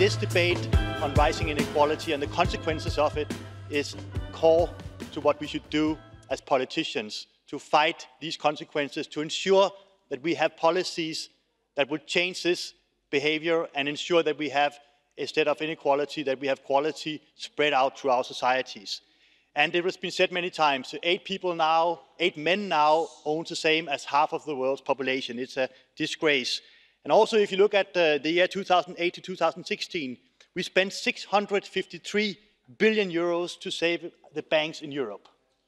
this debate on rising inequality and the consequences of it is core to what we should do as politicians to fight these consequences, to ensure that we have policies that would change this behavior and ensure that we have, instead of inequality, that we have quality spread out through our societies. And it has been said many times, 8 men now own the same as half of the world's population. It's a disgrace. And also, if you look at the year 2008 to 2016, we spent 653 billion euros to save the banks in Europe.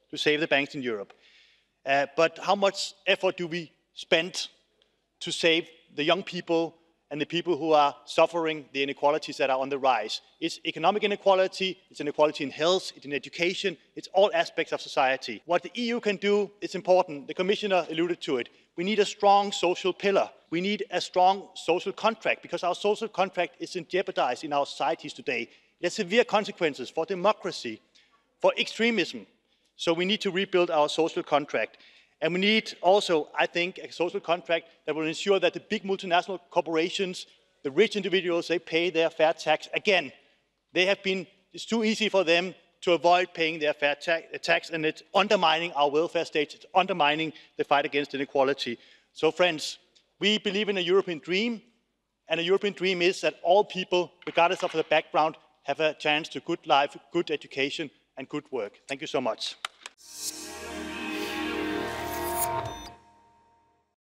But how much effort do we spend to save the young people and the people who are suffering the inequalities that are on the rise? It's economic inequality, it's inequality in health, it's in education, it's all aspects of society. What the EU can do is important. The Commissioner alluded to it. We need a strong social pillar. We need a strong social contract, because our social contract is jeopardized in our societies today. It has severe consequences for democracy, for extremism. So we need to rebuild our social contract. And we need also, I think, a social contract that will ensure that the big multinational corporations, the rich individuals, they pay their fair tax. Again, it's too easy for them to avoid paying their fair tax, and it's undermining our welfare state, it's undermining the fight against inequality. So friends, we believe in a European dream, and a European dream is that all people, regardless of their background, have a chance to good life, good education, and good work. Thank you so much.